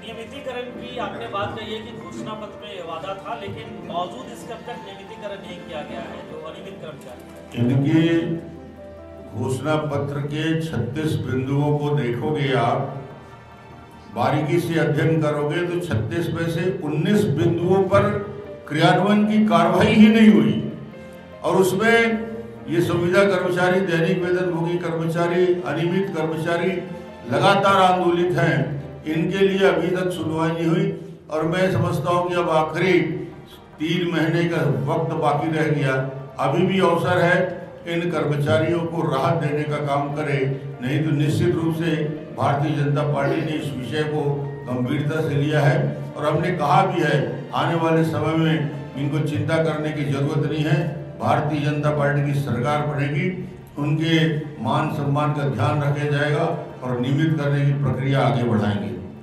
नियमितीकरण की आपने बात कही है कि घोषणा पत्र में वादा था, लेकिन बावजूद इसके अब तक नियमितीकरण नहीं किया गया है जो अनियमित कर्मचारी। इनके घोषणा पत्र के 36 बिंदुओं को देखोगे आप, बारीकी से अध्ययन करोगे तो 36 में से 19 बिंदुओं पर क्रियान्वयन की कार्रवाई ही नहीं हुई। और उसमें ये संविदा कर्मचारी, दैनिक वेतनभोगी कर्मचारी, अनियमित कर्मचारी लगातार आंदोलित हैं, इनके लिए अभी तक सुनवाई नहीं हुई। और मैं समझता हूँ कि अब आखिरी 3 महीने का वक्त बाकी रह गया, अभी भी अवसर है इन कर्मचारियों को राहत देने का काम करे, नहीं तो निश्चित रूप से भारतीय जनता पार्टी ने इस विषय को गंभीरता से लिया है। और हमने कहा भी है आने वाले समय में इनको चिंता करने की जरूरत नहीं है, भारतीय जनता पार्टी की सरकार बनेगी, उनके मान सम्मान का ध्यान रखा जाएगा और नियमित करने की प्रक्रिया आगे बढ़ाएंगे।